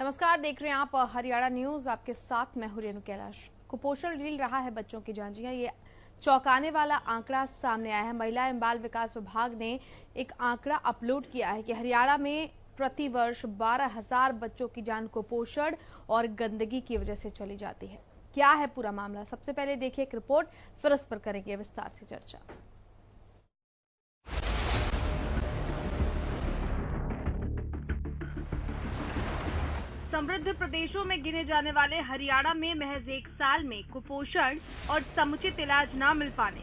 नमस्कार, देख रहे हैं आप हरियाणा न्यूज। आपके साथ मैं हूं रेणु कैलाश। कुपोषण लील रहा है बच्चों की जान। जी हां, ये चौंकाने वाला आंकड़ा सामने आया है। महिला एवं बाल विकास विभाग ने एक आंकड़ा अपलोड किया है कि हरियाणा में प्रतिवर्ष 12,000 बच्चों की जान कुपोषण और गंदगी की वजह से चली जाती है। क्या है पूरा मामला, सबसे पहले देखिए एक रिपोर्ट, फिर उस पर करेंगे विस्तार से चर्चा। समृद्ध प्रदेशों में गिने जाने वाले हरियाणा में महज एक साल में कुपोषण और समुचित इलाज न मिल पाने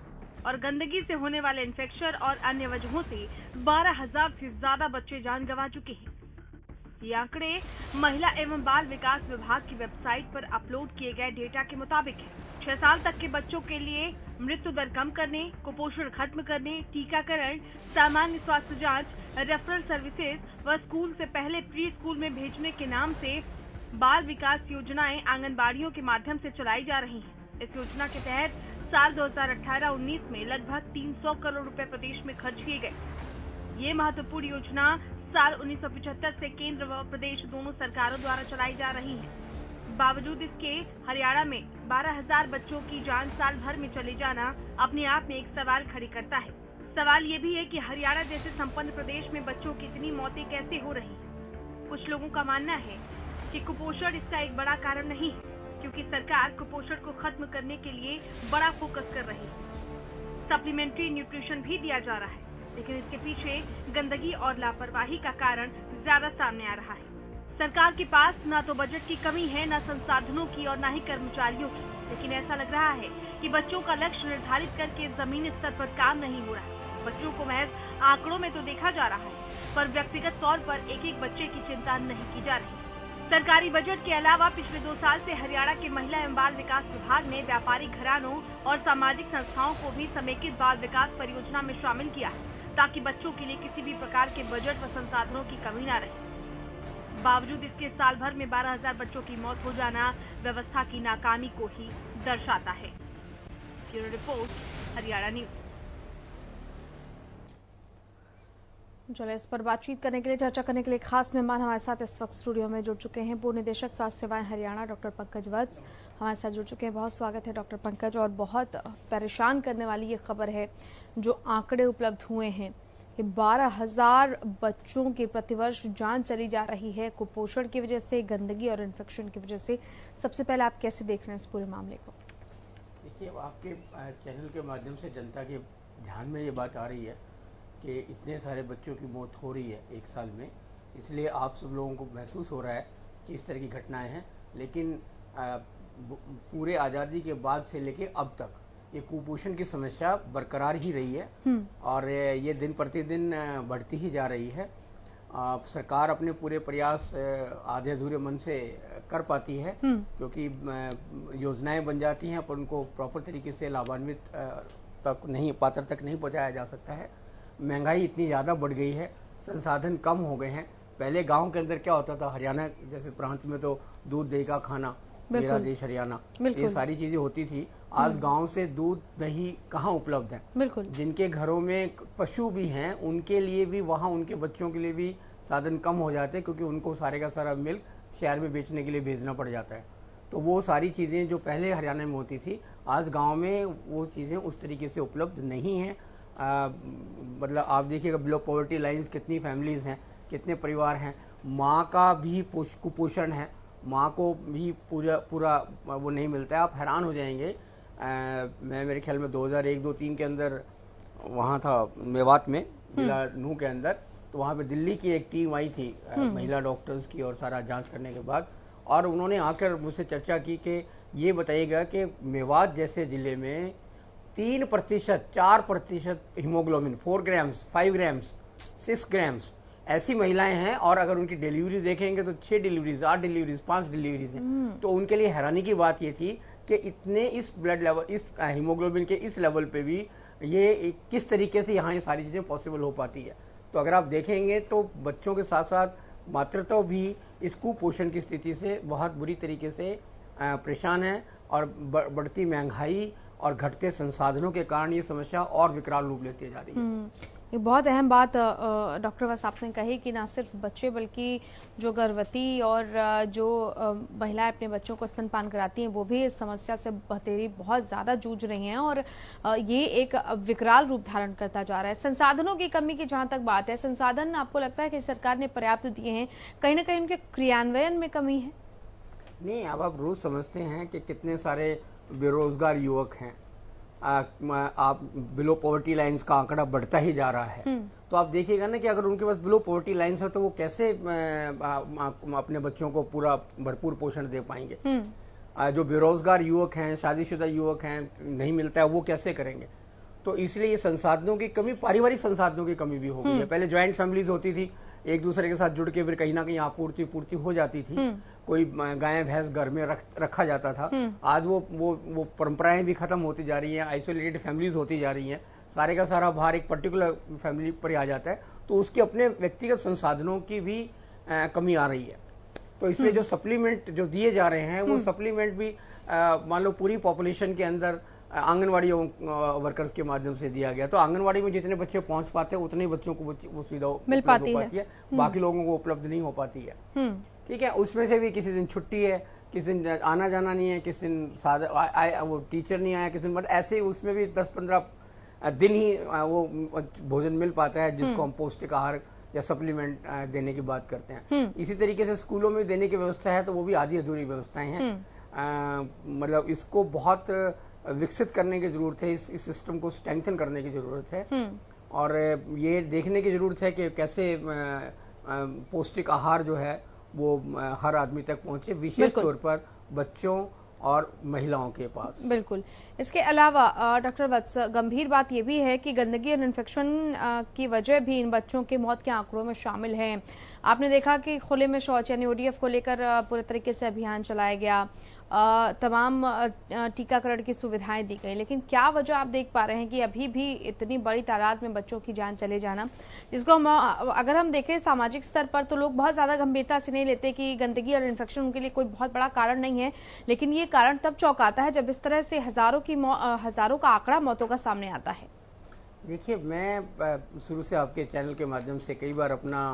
और गंदगी से होने वाले इन्फेक्शन और अन्य वजहों से 12,000 से ज्यादा बच्चे जान गंवा चुके हैं। ये आंकड़े महिला एवं बाल विकास विभाग की वेबसाइट पर अपलोड किए गए डेटा के मुताबिक है। 6 साल तक के बच्चों के लिए मृत्यु दर कम करने, कुपोषण खत्म करने, टीकाकरण, सामान्य स्वास्थ्य जांच, रेफरल सर्विसेज व स्कूल से पहले प्री स्कूल में भेजने के नाम से बाल विकास योजनाएं आंगनबाड़ियों के माध्यम से चलाई जा रही हैं। इस योजना के तहत साल 2018-19 में लगभग 300 करोड़ रुपए प्रदेश में खर्च किए गए। ये महत्वपूर्ण योजना साल 1975 से केंद्र व प्रदेश दोनों सरकारों द्वारा चलाई जा रही है। बावजूद इसके हरियाणा में 12,000 बच्चों की जान साल भर में चले जाना अपने आप में एक सवाल खड़ी करता है। सवाल ये भी है कि हरियाणा जैसे संपन्न प्रदेश में बच्चों की इतनी मौतें कैसे हो रही हैं। कुछ लोगों का मानना है कि कुपोषण इसका एक बड़ा कारण नहीं है, क्योंकि सरकार कुपोषण को खत्म करने के लिए बड़ा फोकस कर रही है। सप्लीमेंट्री न्यूट्रिशन भी दिया जा रहा है, लेकिन इसके पीछे गंदगी और लापरवाही का कारण ज्यादा सामने आ रहा है। सरकार के पास न तो बजट की कमी है, न संसाधनों की और न ही कर्मचारियों की, लेकिन ऐसा लग रहा है कि बच्चों का लक्ष्य निर्धारित करके जमीनी स्तर पर काम नहीं हो रहा है। बच्चों को महज आंकड़ों में तो देखा जा रहा है, पर व्यक्तिगत तौर पर एक एक बच्चे की चिंता नहीं की जा रही। सरकारी बजट के अलावा पिछले 2 साल से हरियाणा के महिला एवं बाल विकास विभाग ने व्यापारिक घरानों और सामाजिक संस्थाओं को भी समेकित बाल विकास परियोजना में शामिल किया है, ताकि बच्चों के लिए किसी भी प्रकार के बजट व संसाधनों की कमी न रहे। बावजूद इसके साल भर में 12,000 बच्चों की मौत हो जाना व्यवस्था की नाकामी को ही दर्शाता है। Bureau report, Haryana news. चलिए, इस पर बातचीत करने के लिए, चर्चा करने के लिए खास मेहमान हमारे साथ इस वक्त स्टूडियो में जुड़ चुके हैं। पूर्व निदेशक स्वास्थ्य सेवाएं हरियाणा डॉक्टर पंकज वत्स हमारे साथ जुड़ चुके हैं। बहुत स्वागत है डॉक्टर पंकज। और बहुत परेशान करने वाली ये खबर है जो आंकड़े उपलब्ध हुए हैं कि 12,000 बच्चों की प्रतिवर्ष जान चली जा रही है कुपोषण की वजह से, गंदगी और इन्फेक्शन की वजह से। सबसे पहले आप कैसे देख रहे हैं इस पूरे मामले को? देखिए, आपके चैनल के माध्यम से जनता के ध्यान में ये बात आ रही है कि इतने सारे बच्चों की मौत हो रही है एक साल में, इसलिए आप सब लोगों को महसूस हो रहा है कि इस तरह की घटनाएं हैं। लेकिन पूरे आज़ादी के बाद से लेके अब तक ये कुपोषण की समस्या बरकरार ही रही है और ये दिन प्रतिदिन बढ़ती ही जा रही है। सरकार अपने पूरे प्रयास आधे अधूरे मन से कर पाती है, क्योंकि योजनाएं बन जाती हैं पर उनको प्रॉपर तरीके से लाभान्वित तक नहीं, पात्र तक नहीं पहुंचाया जा सकता है। महंगाई इतनी ज़्यादा बढ़ गई है, संसाधन कम हो गए हैं। पहले गांव के अंदर क्या होता था, हरियाणा जैसे प्रांत में तो दूध दही का खाना, मेरा देश हरियाणा, ये सारी चीजें होती थी। आज गांव से दूध दही कहाँ उपलब्ध है। बिल्कुल। जिनके घरों में पशु भी हैं उनके लिए भी, वहाँ उनके बच्चों के लिए भी साधन कम हो जाते हैं, क्योंकि उनको सारे का सारा मिल्क शहर में बेचने के लिए भेजना पड़ जाता है। तो वो सारी चीजें जो पहले हरियाणा में होती थी, आज गाँव में वो चीजें उस तरीके से उपलब्ध नहीं है। मतलब आप देखिएगा, बिलो पॉवर्टी लाइन्स कितनी फैमिलीज हैं, कितने परिवार हैं। माँ का भी कुपोषण है, माँ को भी पूरा वो नहीं मिलता है। आप हैरान हो जाएंगे। मैं मेरे ख्याल में 2001-2-3 के अंदर वहाँ था मेवात में, जिला नूह के अंदर, तो वहाँ पे दिल्ली की एक टीम आई थी महिला डॉक्टर्स की, और सारा जांच करने के बाद, और उन्होंने आकर मुझसे चर्चा की कि ये बताइएगा कि मेवात जैसे जिले में 3%, 4% हीमोग्लोबिन, 4 ग्राम्स, 5 ग्राम्स, 6 ग्राम्स ऐसी महिलाएं हैं, और अगर उनकी डिलीवरी देखेंगे तो 6 डिलीवरीज, 8 डिलीवरीज, 5 डिलीवरीज हैं। तो उनके लिए हैरानी की बात ये थी कि इतने इस ब्लड लेवल, इस हीमोग्लोबिन के इस लेवल पे भी ये किस तरीके से यहाँ ये सारी चीजें पॉसिबल हो पाती है। तो अगर आप देखेंगे तो बच्चों के साथ साथ मातृत्व भी इस कुपोषण की स्थिति से बहुत बुरी तरीके से परेशान है, और बढ़ती महंगाई और घटते संसाधनों के कारण ये समस्या और विकराल रूप लेती जा रही है। एक बहुत अहम बात डॉक्टर वत्स आपने कही कि ना सिर्फ बच्चे बल्कि जो गर्भवती और जो महिलाएं अपने बच्चों को स्तनपान कराती हैं वो भी इस समस्या से बतेरी बहुत ज्यादा जूझ रही हैं और ये एक विकराल रूप धारण करता जा रहा है। संसाधनों की कमी की जहां तक बात है, संसाधन आपको लगता है कि सरकार ने पर्याप्त दिए हैं, कहीं ना कहीं उनके क्रियान्वयन में कमी है? नहीं, अब आप रोज समझते हैं कि कितने सारे बेरोजगार युवक हैं, आप बिलो पॉवर्टी लाइन्स का आंकड़ा बढ़ता ही जा रहा है। तो आप देखिएगा ना कि अगर उनके पास बिलो पॉवर्टी लाइन्स है तो वो कैसे अपने बच्चों को पूरा भरपूर पोषण दे पाएंगे। जो बेरोजगार युवक हैं, शादीशुदा युवक हैं, नहीं मिलता है, वो कैसे करेंगे। तो इसलिए ये संसाधनों की कमी, पारिवारिक संसाधनों की कमी भी हो गई है। पहले ज्वाइंट फैमिलीज होती थी, एक दूसरे के साथ जुड़ के फिर कहीं ना कहीं आपूर्ति पूर्ति हो जाती थी, कोई गाय भैंस घर में रखा जाता था। आज वो परंपराएं भी खत्म होती जा रही हैं, आइसोलेटेड फैमिलीज होती जा रही हैं, सारे का सारा भार एक पर्टिकुलर फैमिली पर आ जाता है, तो उसके अपने व्यक्तिगत संसाधनों की भी कमी आ रही है। तो इसलिए जो सप्लीमेंट जो दिए जा रहे हैं वो सप्लीमेंट भी मान लो पूरी पॉपुलेशन के अंदर आंगनवाड़ी वर्कर्स के माध्यम से दिया गया, तो आंगनवाड़ी में जितने बच्चे पहुंच पाते हैं उतने ही बच्चों को वो सुविधा मिल पाती है, बाकी लोगों को उपलब्ध नहीं हो पाती है। ठीक है, उसमें से भी किसी दिन छुट्टी है, किसी दिन आना जाना नहीं है, किसी दिन सादा वो टीचर नहीं आया, किसी दिन मतलब ऐसे उसमें भी 10-15 दिन ही वो भोजन मिल पाता है जिसको हम पौष्टिक आहार या सप्लीमेंट देने की बात करते हैं। इसी तरीके से स्कूलों में देने की व्यवस्था है तो वो भी आधी अधूरी व्यवस्थाएं हैं। मतलब इसको बहुत विकसित करने की जरूरत है, इस सिस्टम को स्ट्रेंथन करने की जरूरत है और ये देखने की जरूरत है कि कैसे पौष्टिक आहार जो है वो हर आदमी तक पहुंचे, विशेष तौर पर बच्चों और महिलाओं के पास। बिल्कुल। इसके अलावा डॉक्टर वत्स, गंभीर बात यह भी है कि गंदगी और इन्फेक्शन की वजह भी इन बच्चों की मौत के आंकड़ों में शामिल है। आपने देखा कि खुले में शौच यानी ODF को लेकर पूरे तरीके से अभियान चलाया गया, तमाम टीकाकरण की सुविधाएं दी गई, लेकिन क्या वजह आप देख पा रहे हैं कि अभी भी इतनी बड़ी तादाद में बच्चों की जान चले जाना, जिसको अगर हम देखें सामाजिक स्तर पर तो लोग बहुत ज्यादा गंभीरता से नहीं लेते कि गंदगी और इन्फेक्शन उनके लिए कोई बहुत बड़ा कारण नहीं है, लेकिन ये कारण तब चौंकाता है जब इस तरह से हजारों का आंकड़ा मौतों का सामने आता है। देखिए, मैं शुरू से आपके चैनल के माध्यम से कई बार अपना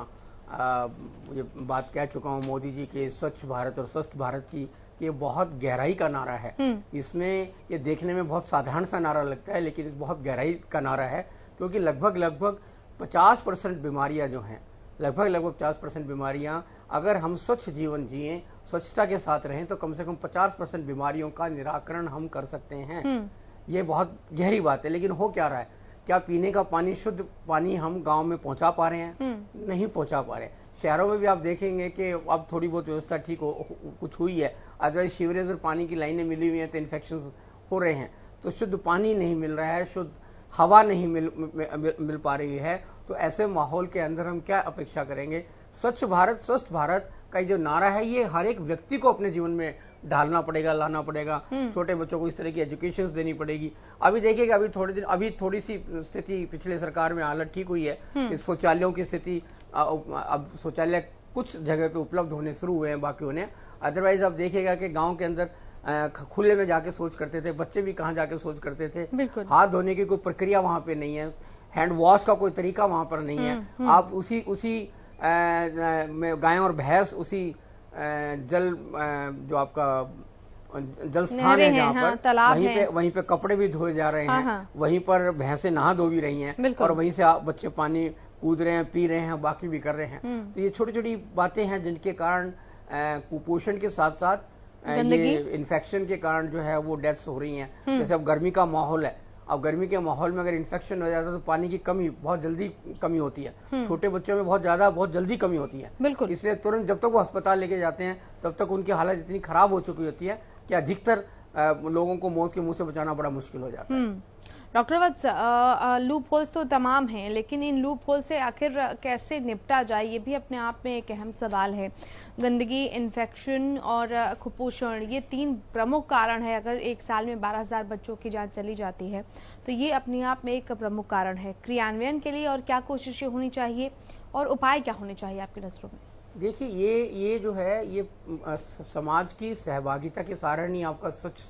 ये बात कह चुका हूँ, मोदी जी के स्वच्छ भारत और स्वस्थ भारत की, ये बहुत गहराई का नारा है। इसमें ये देखने में बहुत साधारण सा नारा लगता है, लेकिन बहुत गहराई का नारा है, क्योंकि लगभग 50% बीमारियां जो हैं, लगभग 50% बीमारियां अगर हम स्वच्छ जीवन जिए, स्वच्छता के साथ रहें, तो कम से कम 50% बीमारियों का निराकरण हम कर सकते हैं। ये बहुत गहरी बात है। लेकिन हो क्या रहा है, क्या पीने का पानी, शुद्ध पानी हम गांव में पहुंचा पा रहे हैं? नहीं पहुंचा पा रहे। शहरों में भी आप देखेंगे कि अब थोड़ी बहुत व्यवस्था ठीक कुछ हुई है, अदरवाइज सीवरेज और पानी की लाइनें मिली हुई हैं तो इन्फेक्शन हो रहे हैं। तो शुद्ध पानी नहीं मिल रहा है, शुद्ध हवा नहीं मिल पा रही है, तो ऐसे माहौल के अंदर हम क्या अपेक्षा करेंगे? स्वच्छ भारत स्वस्थ भारत का जो नारा है, ये हर एक व्यक्ति को अपने जीवन में ढालना पड़ेगा, लाना पड़ेगा। छोटे बच्चों को इस तरह की एजुकेशन देनी पड़ेगी। अभी देखिएगा, अभी थोड़ी सी स्थिति पिछले सरकार में हालत ठीक हुई है, शौचालयों की स्थिति, अब शौचालय कुछ जगह पे उपलब्ध होने शुरू हुए हैं, बाकी होने। अदरवाइज आप देखिएगा कि गांव के अंदर खुले में जाके शौच करते थे, बच्चे भी कहाँ जाके शौच करते थे। हाथ धोने की कोई प्रक्रिया वहां पे नहीं है, हैंड वॉश का कोई तरीका वहां पर नहीं है। आप उसी गाय और भैंस उसी जल जो आपका जल स्थान है जहाँ पर तालाब वहीं पे कपड़े भी धोए जा रहे हैं, वहीं पर भैंसें नहा धो भी रही हैं और वहीं से बच्चे पानी कूद रहे हैं, पी रहे हैं, बाकी भी कर रहे हैं। तो ये छोटी छोटी बातें हैं जिनके कारण कुपोषण के साथ साथ ये इन्फेक्शन के कारण जो है वो डेथ्स हो रही हैं। जैसे अब गर्मी का माहौल है, अब गर्मी के माहौल में अगर इन्फेक्शन हो जाता है तो पानी की कमी बहुत जल्दी कमी होती है। छोटे बच्चों में बहुत जल्दी कमी होती है। बिल्कुल। इसलिए तुरंत जब तक वो अस्पताल लेके जाते हैं तब तक उनकी हालत इतनी खराब हो चुकी होती है कि अधिकतर लोगों को मौत के मुंह से बचाना बड़ा मुश्किल हो जाता है। डॉक्टर वत्स, लूप होल्स तो तमाम हैं, लेकिन इन लूप होल से आखिर कैसे निपटा जाए, ये भी अपने आप में एक अहम सवाल है। गंदगी, इन्फेक्शन और कुपोषण, ये 3 प्रमुख कारण है। अगर एक साल में 12,000 बच्चों की जान चली जाती है तो ये अपने आप में एक प्रमुख कारण है। क्रियान्वयन के लिए और क्या कोशिशें होनी चाहिए और उपाय क्या होने चाहिए आपकी नजरों में? देखिए, ये जो है ये समाज की सहभागिता के कारण ही आपका स्वच्छ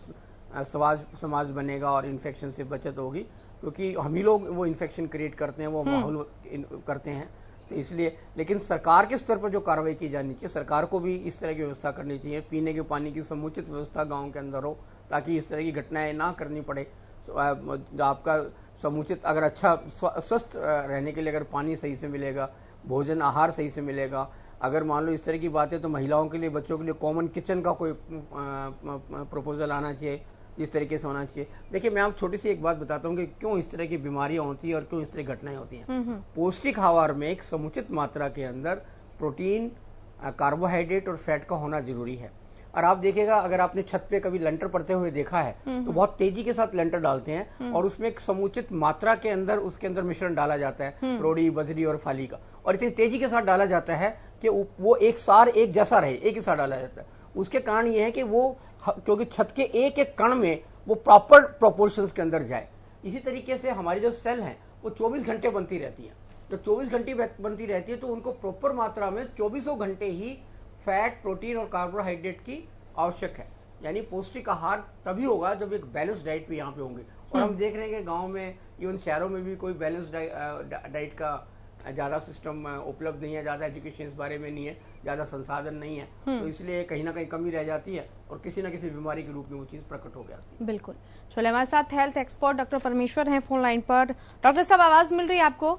समाज बनेगा और इन्फेक्शन से बचत होगी, क्योंकि हम ही लोग वो इन्फेक्शन क्रिएट करते हैं, वो माहौल करते हैं। तो इसलिए, लेकिन सरकार के स्तर पर जो कार्रवाई की जानी चाहिए, सरकार को भी इस तरह की व्यवस्था करनी चाहिए, पीने के पानी की समुचित व्यवस्था गांव के अंदर हो, ताकि इस तरह की घटनाएं ना करनी पड़े। आपका समुचित, अगर अच्छा स्वस्थ रहने के लिए अगर पानी सही से मिलेगा, भोजन आहार सही से मिलेगा, अगर मान लो इस तरह की बात है तो महिलाओं के लिए, बच्चों के लिए कॉमन किचन का कोई प्रपोजल आना चाहिए, जिस तरीके से होना चाहिए। देखिए, मैं आप छोटी सी एक बात बताता हूँ कि क्यों इस तरह की बीमारियां होती हैं और क्यों इस तरह की घटनाएं होती हैं। पौष्टिक आहार में एक समुचित मात्रा के अंदर प्रोटीन, कार्बोहाइड्रेट और फैट का होना जरूरी है। और आप देखिएगा, अगर आपने छत पे कभी लेंटर पड़ते हुए देखा है तो बहुत तेजी के साथ लेंटर डालते हैं और उसमें एक समुचित मात्रा के अंदर उसके अंदर मिश्रण डाला जाता है, रोड़ी, बजरी और फाली का, और इतनी तेजी के साथ डाला जाता है कि वो एक सार एक जैसा रहे, एक ही साथ डाला जाता है। उसके कारण ये है कि वो, क्योंकि छत के एक एक कण में वो प्रॉपर प्रोपोर्शंस के अंदर जाए। इसी तरीके से हमारी जो सेल हैं वो 24 घंटे बनती रहती है। जब 24 घंटे बनती रहती है तो उनको प्रॉपर मात्रा में 24 घंटे ही फैट, प्रोटीन और कार्बोहाइड्रेट की आवश्यक है। यानी पौष्टिक आहार तभी होगा जब एक बैलेंस डाइट भी यहाँ पे होंगे। और हम देख रहे हैं कि गांव में, इवन शहरों में भी कोई बैलेंस डाइट का ज्यादा सिस्टम उपलब्ध नहीं है, ज्यादा एजुकेशन इस बारे में नहीं है, ज्यादा संसाधन नहीं है, तो इसलिए कहीं ना कहीं कमी रह जाती है और किसी न किसी बीमारी के रूप में वो चीज प्रकट हो जाती है। बिल्कुल। चलिए, हमारे साथ हेल्थ एक्सपर्ट डॉक्टर परमेश्वर हैं फोन लाइन पर। डॉक्टर साहब, आवाज मिल रही है आपको?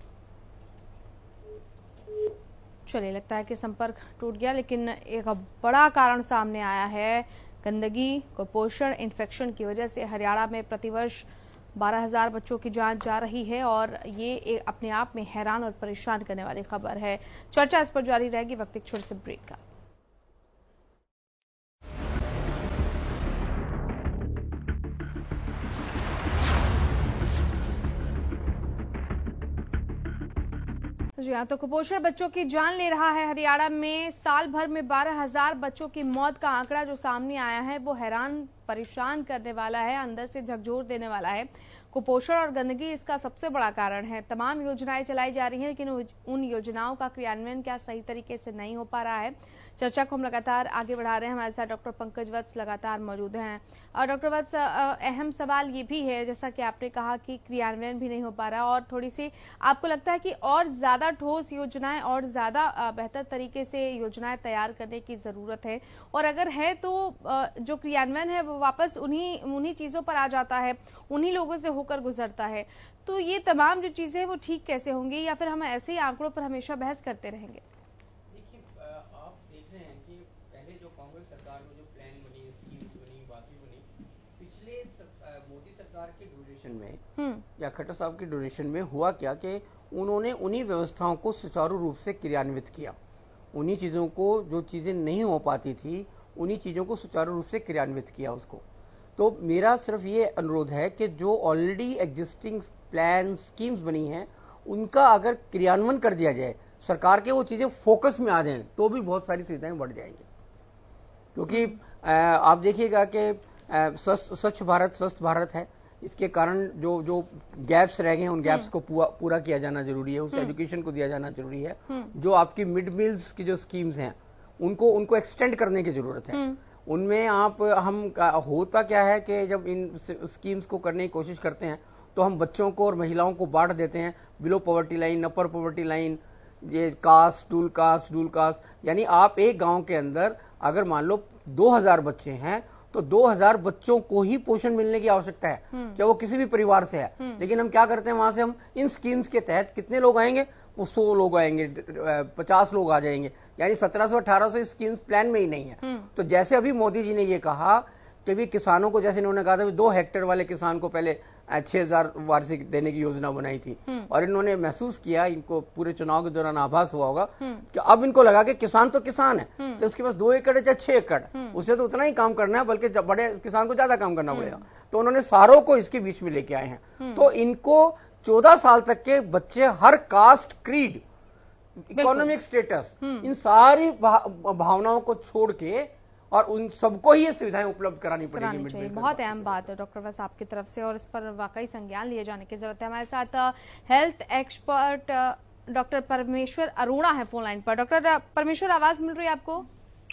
चलिए, लगता है कि संपर्क टूट गया, लेकिन एक बड़ा कारण सामने आया है। गंदगी, कुपोषण, इन्फेक्शन की वजह से हरियाणा में प्रतिवर्ष 12,000 बच्चों की जान जा रही है और ये अपने आप में हैरान और परेशान करने वाली खबर है। चर्चा इस पर जारी रहेगी, वक्त एक छोटे से ब्रेक का। जी हाँ, तो कुपोषण बच्चों की जान ले रहा है। हरियाणा में साल भर में 12,000 बच्चों की मौत का आंकड़ा जो सामने आया है वो हैरान, परेशान करने वाला है, अंदर से झकझोर देने वाला है। कुपोषण और गंदगी इसका सबसे बड़ा कारण है। तमाम योजनाएं चलाई जा रही हैं, लेकिन उन योजनाओं का क्रियान्वयन क्या सही तरीके से नहीं हो पा रहा है। चर्चा को हम लगातार आगे बढ़ा रहे हैं। हमारे साथ डॉक्टर पंकज वत्स लगातार मौजूद हैं। और डॉक्टर वत्स, अहम सवाल ये भी है, जैसा कि आपने कहा कि क्रियान्वयन भी नहीं हो पा रहा, और थोड़ी सी आपको लगता है कि और ज्यादा ठोस योजनाएं और ज्यादा बेहतर तरीके से योजनाएं तैयार करने की जरूरत है, और अगर है तो जो क्रियान्वयन है वो वापस उन्हीं चीजों पर आ जाता है, उन्हीं लोगों से होकर गुजरता है। तो ये तमाम जो चीजें हैं वो ठीक कैसे होंगी, या फिर हम ऐसे ही आंकड़ों पर हमेशा बहस करते रहेंगे? देखिए, आप देख रहे हैं कि पहले जो कांग्रेस सरकार में जो प्लान बनी, स्कीम्स बनी, बाकी बनी, पिछले मोदी सरकार के ड्यूरेशन में या खट्टर साहब के ड्यूरेशन में हुआ क्या कि उन्होंने उन्हीं व्यवस्थाओं को सुचारू रूप से क्रियान्वित किया। उन्हीं चीजों को, जो चीजें नहीं हो पाती थी, उन्हीं चीजों को सुचारू रूप से क्रियान्वित किया उसको। तो मेरा सिर्फ ये अनुरोध है कि जो ऑलरेडी एग्जिस्टिंग प्लान, स्कीम्स बनी हैं, उनका अगर क्रियान्वयन कर दिया जाए, सरकार के वो चीजें फोकस में आ जाएं, तो भी बहुत सारी सुविधाएं बढ़ जाएंगी। क्योंकि आप देखिएगा कि स्वच्छ भारत, स्वस्थ भारत है, इसके कारण जो गैप्स रह गए हैं, उन गैप्स को पूरा किया जाना जरूरी है, उस एजुकेशन को दिया जाना जरूरी है। जो आपकी मिड मील्स की जो स्कीम्स हैं, उनको एक्सटेंड करने की जरूरत है। उनमें होता क्या है कि जब इन स्कीम्स को करने की कोशिश करते हैं तो हम बच्चों को और महिलाओं को बांट देते हैं, below poverty line, upper poverty line, ये कास्ट, डूल कास्ट, यानी आप एक गांव के अंदर अगर मान लो 2,000 बच्चे हैं तो 2,000 बच्चों को ही पोषण मिलने की आवश्यकता है, चाहे वो किसी भी परिवार से है। लेकिन हम क्या करते हैं, वहां से हम इन स्कीम्स के तहत कितने लोग आएंगे, वो 100 लोग आएंगे, 50 लोग आ जाएंगे, यानी 1700-1800 स्कीम्स प्लान में ही नहीं है। तो जैसे अभी मोदी जी ने ये कहा कि भी किसानों को, जैसे इन्होंने कहा था 2 हेक्टेयर वाले किसान को पहले 6,000 वार्षिक देने की योजना बनाई थी, और इन्होंने महसूस किया, इनको पूरे चुनाव के दौरान आभास हुआ होगा कि अब इनको लगा कि किसान तो किसान है, तो उसके पास 2 एकड़ या 6 एकड़, उसे तो उतना ही काम करना है, बल्कि बड़े किसान को ज्यादा काम करना पड़ेगा। तो उन्होंने सारों को इसके बीच में लेके आए हैं। तो इनको 14 साल तक के बच्चे, हर कास्ट, क्रीड, इकोनॉमिक स्टेटस, इन सारी भावनाओं को छोड़ के और उन सबको ही ये सुविधाएं उपलब्ध करानी पड़ेगी। बहुत अहम बात है डॉक्टर वत्स आपकी तरफ से, और इस पर वाकई संज्ञान लिए जाने की जरूरत है। हमारे साथ हेल्थ एक्सपर्ट डॉक्टर परमेश्वर अरोड़ा है फोन लाइन पर। डॉक्टर परमेश्वर, आवाज मिल रही है आपको?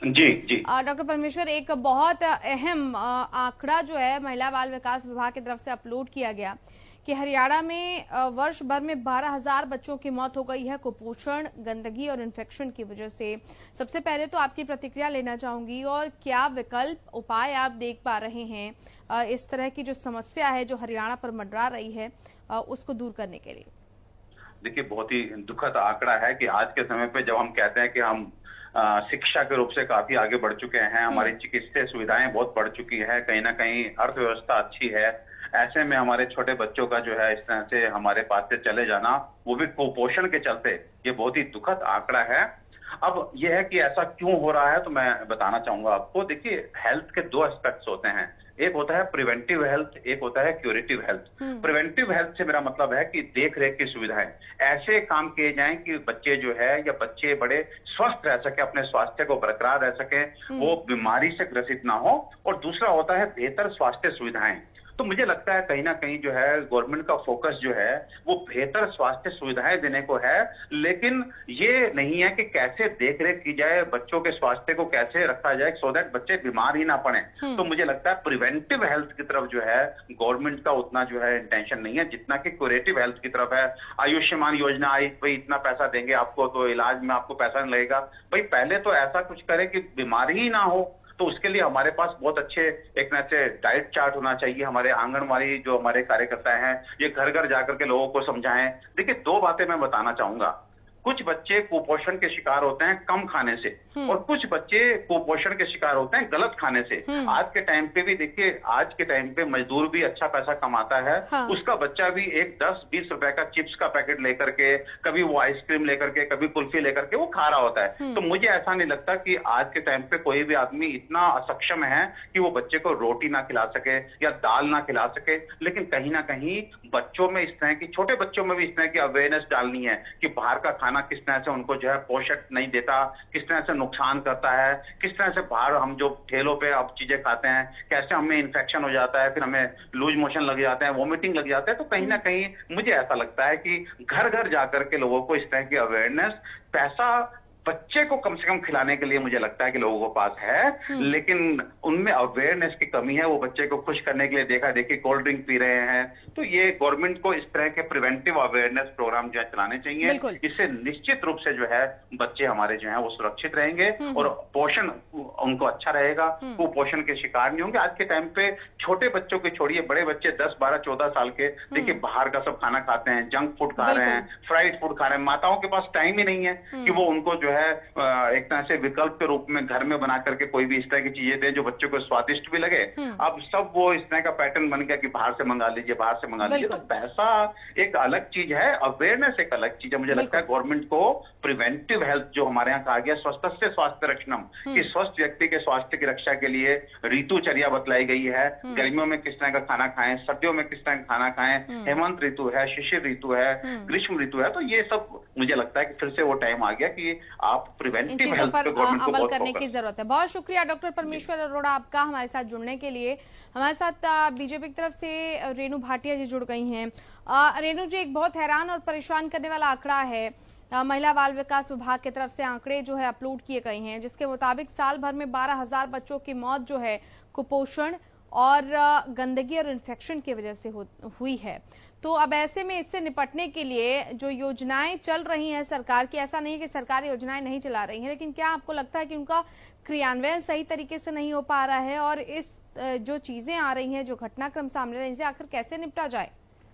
जी जी। डॉक्टर परमेश्वर, एक बहुत अहम आंकड़ा जो है महिला बाल विकास विभाग की तरफ से अपलोड किया गया कि हरियाणा में वर्ष भर में 12,000 बच्चों की मौत हो गई है कुपोषण, गंदगी और इन्फेक्शन की वजह से। सबसे पहले तो आपकी प्रतिक्रिया लेना चाहूंगी और क्या विकल्प उपाय आप देख पा रहे हैं इस तरह की जो समस्या है जो हरियाणा पर मंडरा रही है उसको दूर करने के लिए? देखिए, बहुत ही दुखद आंकड़ा है कि आज के समय पे जब हम कहते हैं कि हम शिक्षा के रूप से काफी आगे बढ़ चुके हैं, हमारी चिकित्सीय सुविधाएं बहुत बढ़ चुकी है, कहीं ना कहीं अर्थव्यवस्था अच्छी है, ऐसे में हमारे छोटे बच्चों का जो है इस तरह से हमारे पास से चले जाना, वो भी कुपोषण के चलते, ये बहुत ही दुखद आंकड़ा है। अब यह है कि ऐसा क्यों हो रहा है, तो मैं बताना चाहूंगा आपको। देखिए, हेल्थ के दो एस्पेक्ट्स होते हैं, एक होता है प्रिवेंटिव हेल्थ, एक होता है क्यूरेटिव हेल्थ। प्रिवेंटिव हेल्थ से मेरा मतलब है कि देख रेख की सुविधाएं ऐसे काम किए जाएं कि बच्चे जो है या बच्चे बड़े स्वस्थ रह सके, अपने स्वास्थ्य को बरकरार रह सके, वो बीमारी से ग्रसित ना हो। और दूसरा होता है बेहतर स्वास्थ्य सुविधाएं। तो मुझे लगता है कहीं ना कहीं जो है गवर्नमेंट का फोकस जो है वो बेहतर स्वास्थ्य सुविधाएं देने को है, लेकिन ये नहीं है कि कैसे देखरेख की जाए, बच्चों के स्वास्थ्य को कैसे रखा जाए सो दैट बच्चे बीमार ही ना पड़े। तो मुझे लगता है प्रिवेंटिव हेल्थ की तरफ जो है गवर्नमेंट का उतना जो है इंटेंशन नहीं है जितना कि क्यूरेटिव हेल्थ की तरफ है। आयुष्मान योजना आई, भाई इतना पैसा देंगे आपको तो इलाज में आपको पैसा नहीं लगेगा। भाई पहले तो ऐसा कुछ करे कि बीमारी ही ना हो, तो उसके लिए हमारे पास बहुत अच्छे एक तरह से डाइट चार्ट होना चाहिए। हमारे आंगनवाड़ी जो हमारे कार्यकर्ता हैं ये घर घर जाकर के लोगों को समझाएं। देखिए, दो बातें मैं बताना चाहूंगा। कुछ बच्चे कुपोषण के शिकार होते हैं कम खाने से, और कुछ बच्चे कुपोषण के शिकार होते हैं गलत खाने से। आज के टाइम पे भी देखिए, आज के टाइम पे मजदूर भी अच्छा पैसा कमाता है, उसका बच्चा भी एक 10-20 रुपए का चिप्स का पैकेट लेकर के, कभी वो आइसक्रीम लेकर के, कभी कुल्फी लेकर के वो खा रहा होता है। तो मुझे ऐसा नहीं लगता कि आज के टाइम पे कोई भी आदमी इतना असक्षम है कि वो बच्चे को रोटी ना खिला सके या दाल ना खिला सके। लेकिन कहीं ना कहीं बच्चों में इस तरह की, छोटे बच्चों में भी इस तरह की अवेयरनेस डालनी है कि बाहर का खाना किस तरह से उनको जो है पोषक नहीं देता, किस तरह से नुकसान करता है, किस तरह से बाहर हम जो ठेलों पे अब चीजें खाते हैं कैसे हमें इन्फेक्शन हो जाता है, फिर हमें लूज मोशन लग जाते हैं, वोमिटिंग लग जाता है। तो कहीं ना कहीं मुझे ऐसा लगता है कि घर घर जाकर के लोगों को इस तरह की अवेयरनेस, पैसा बच्चे को कम से कम खिलाने के लिए मुझे लगता है कि लोगों के पास है, लेकिन उनमें अवेयरनेस की कमी है। वो बच्चे को खुश करने के लिए देखा देखी कोल्ड ड्रिंक पी रहे हैं। तो ये गवर्नमेंट को इस तरह के प्रिवेंटिव अवेयरनेस प्रोग्राम जो है चलाने चाहिए। इससे निश्चित रूप से जो है बच्चे हमारे जो है वो सुरक्षित रहेंगे और पोषण उनको अच्छा रहेगा, वो पोषण के शिकार नहीं होंगे। आज के टाइम पे छोटे बच्चों के छोड़िए, बड़े बच्चे 10, 12, 14 साल के देखिए बाहर का सब खाना खाते हैं, जंक फूड खा रहे हैं, फ्राइड फूड खा रहे हैं। माताओं के पास टाइम ही नहीं है कि वो उनको जो है एक तरह से विकल्प के रूप में घर में बना करके कोई भी इस तरह की चीजें दें जो बच्चों को स्वादिष्ट भी लगे। अब सब वो इस तरह का पैटर्न बन गया कि बाहर से मंगा लीजिए, बाहर से मंगा लीजिए। तो पैसा एक अलग चीज है, अवेयरनेस एक अलग चीज है। मुझे लगता है गवर्नमेंट को प्रिवेंटिव हेल्थ जो हमारे यहाँ कहा गया, स्वस्थ से स्वास्थ्य रक्षणम, कि स्वस्थ व्यक्ति के स्वास्थ्य की रक्षा के लिए ऋतुचर्या बतलाई गई है। गर्मियों में किस तरह का खाना खाएं, सर्दियों में किस तरह का खाना खाएं, हेमंत ऋतु है, शिशिर ऋतु है, ग्रीष्म ऋतु है। तो ये सब मुझे लगता है कि फिर से वो टाइम आ गया कि आप इन चीजों पर अमल करने की जरूरत है। बहुत शुक्रिया डॉक्टर परमेश्वर अरोड़ा आपका हमारे साथ जुड़ने के लिए। हमारे साथ बीजेपी की तरफ से रेणु भाटिया जी जुड़ गई हैं। रेणु जी, एक बहुत हैरान और परेशान करने वाला आंकड़ा है महिला बाल विकास विभाग की तरफ से आंकड़े जो है अपलोड किए गए हैं, जिसके मुताबिक साल भर में 12,000 बच्चों की मौत जो है कुपोषण और गंदगी और इन्फेक्शन की वजह से हुई है। तो अब ऐसे में इससे निपटने के लिए जो योजनाएं चल रही हैं सरकार की, ऐसा नहीं है कि सरकार योजनाएं नहीं चला रही है, लेकिन क्या आपको लगता है कि उनका क्रियान्वयन सही तरीके से नहीं हो पा रहा है? और इस जो चीजें आ रही हैं, जो घटनाक्रम सामने रहे, इनसे आखिर कैसे निपटा जाए?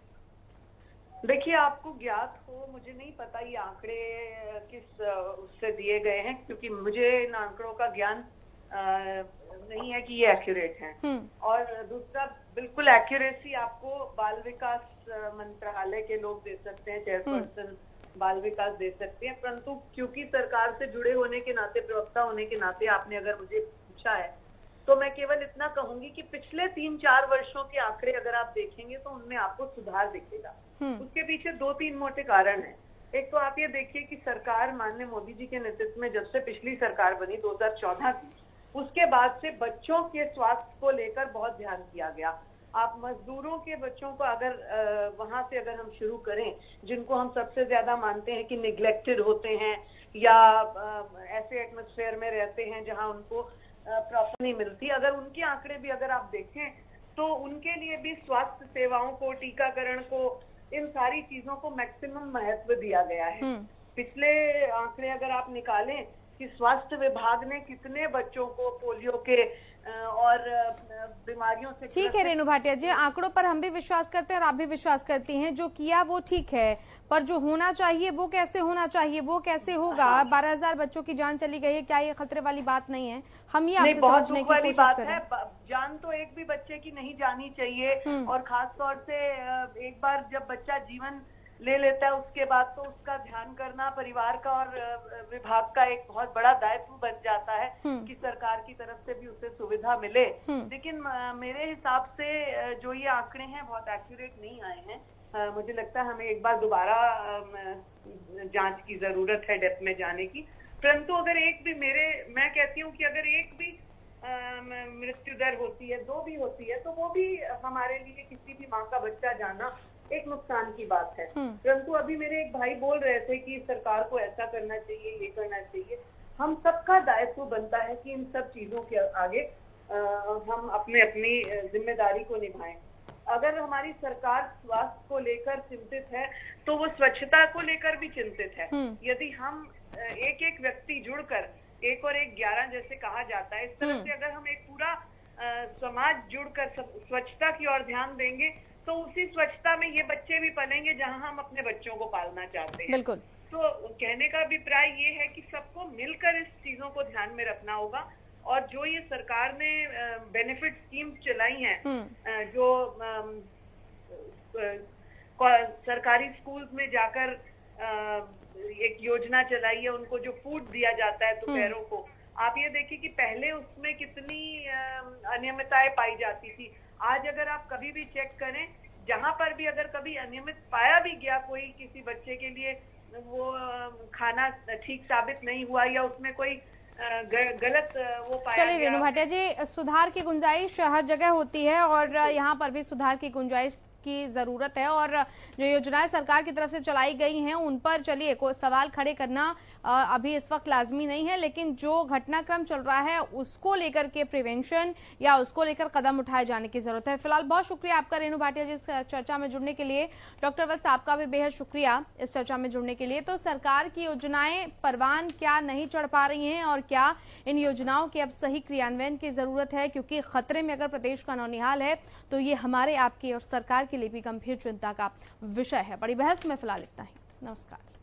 देखिए, आपको ज्ञात हो, मुझे नहीं पता ये आंकड़े किस उससे दिए गए हैं, क्योंकि मुझे इन आंकड़ों का ज्ञान नहीं है कि ये एक्यूरेट हैं। और दूसरा, बिल्कुल एक्यूरेसी आपको बाल विकास मंत्रालय के लोग दे सकते हैं, चेयरपर्सन बाल विकास दे सकते हैं, परंतु क्योंकि सरकार से जुड़े होने के नाते, प्रवक्ता होने के नाते आपने अगर मुझे पूछा है, तो मैं केवल इतना कहूंगी कि पिछले 3-4 वर्षों के आंकड़े अगर आप देखेंगे तो उनमें आपको सुधार दिखेगा। उसके पीछे 2-3 मोटे कारण हैं। एक तो आप ये देखिए कि सरकार माननीय मोदी जी के नेतृत्व में जब से पिछली सरकार बनी 2014 की, उसके बाद से बच्चों के स्वास्थ्य को लेकर बहुत ध्यान किया गया। आप मजदूरों के बच्चों को अगर वहां से अगर हम शुरू करें, जिनको हम सबसे ज्यादा मानते हैं कि निग्लेक्टेड होते हैं या ऐसे एटमॉस्फेयर में रहते हैं जहां उनको प्रॉपर नहीं मिलती। अगर उनके आंकड़े भी अगर आप देखें तो उनके लिए भी स्वास्थ्य सेवाओं को, टीकाकरण को, इन सारी चीजों को मैक्सिमम महत्व दिया गया है। पिछले आंकड़े अगर आप निकालें कि स्वास्थ्य विभाग ने कितने बच्चों को पोलियो के और बीमारियों से, ठीक है रेणु भाटिया जी, आंकड़ों पर हम भी विश्वास करते हैं और आप भी विश्वास करती हैं। जो किया वो ठीक है, पर जो होना चाहिए वो कैसे होना चाहिए, वो कैसे होगा? 12,000 बच्चों की जान चली गई है, क्या ये खतरे वाली बात नहीं है? हम ये आपसे समझने की कोशिश कर रहे हैं। जान तो एक भी बच्चे की नहीं जानी चाहिए, और खास तौर से एक बार जब बच्चा जीवन ले लेता है उसके बाद तो उसका ध्यान करना परिवार का और विभाग का एक बहुत बड़ा दायित्व बन जाता है कि सरकार की तरफ से भी उसे सुविधा मिले। लेकिन मेरे हिसाब से जो ये आंकड़े हैं बहुत एक्यूरेट नहीं आए हैं। मुझे लगता है हमें एक बार दोबारा जांच की जरूरत है, डेप्थ में जाने की। परंतु अगर एक भी मैं कहती हूँ कि अगर एक भी मृत्यु दर होती है, 2 भी होती है, तो वो भी हमारे लिए, किसी भी माँ का बच्चा जाना एक नुकसान की बात है। परंतु अभी मेरे एक भाई बोल रहे थे कि सरकार को ऐसा करना चाहिए, ये करना चाहिए। हम सबका दायित्व बनता है कि इन सब चीजों के आगे हम अपनी जिम्मेदारी को निभाएं। अगर हमारी सरकार स्वास्थ्य को लेकर चिंतित है तो वो स्वच्छता को लेकर भी चिंतित है। यदि हम एक व्यक्ति जुड़कर 1 और 1 11 जैसे कहा जाता है, इस तरह से अगर हम एक पूरा समाज जुड़कर स्वच्छता की ओर ध्यान देंगे तो उसी स्वच्छता में ये बच्चे भी पलेंगे जहां हम अपने बच्चों को पालना चाहते हैं। बिल्कुल। तो कहने का अभिप्राय ये है कि सबको मिलकर इस चीजों को ध्यान में रखना होगा। और जो ये सरकार ने बेनिफिट स्कीम्स चलाई हैं, जो सरकारी स्कूल्स में जाकर एक योजना चलाई है, उनको जो फूड दिया जाता है दोपहरों को, आप ये देखिए कि पहले उसमें कितनी अनियमितताएं पाई जाती थी। आज अगर आप कभी भी चेक करें, जहां पर भी अगर कभी अनियमित पाया भी गया कोई किसी बच्चे के लिए, वो खाना ठीक साबित नहीं हुआ या उसमें कोई गलत वो पाया चलिए रेणु भाटिया जी, सुधार की गुंजाइश हर जगह होती है और यहाँ पर भी सुधार की गुंजाइश की जरूरत है। और जो योजनाएं सरकार की तरफ से चलाई गई हैं उन पर चलिए कोई सवाल खड़े करना अभी इस वक्त लाजमी नहीं है, लेकिन जो घटनाक्रम चल रहा है उसको लेकर के प्रिवेंशन या उसको लेकर कदम उठाए जाने की जरूरत है। फिलहाल बहुत शुक्रिया आपका रेणु भाटिया जी इस चर्चा में जुड़ने के लिए। डॉक्टर वत्स, आपका भी बेहद शुक्रिया इस चर्चा में जुड़ने के लिए। तो सरकार की योजनाएं परवान क्या नहीं चढ़ पा रही हैं और क्या इन योजनाओं के अब सही क्रियान्वयन की जरूरत है, क्योंकि खतरे में अगर प्रदेश का नौनिहाल है तो ये हमारे, आपकी और सरकार के लिए भी गंभीर चिंता का विषय है। बड़ी बहस में फिलहाल इतना ही। नमस्कार।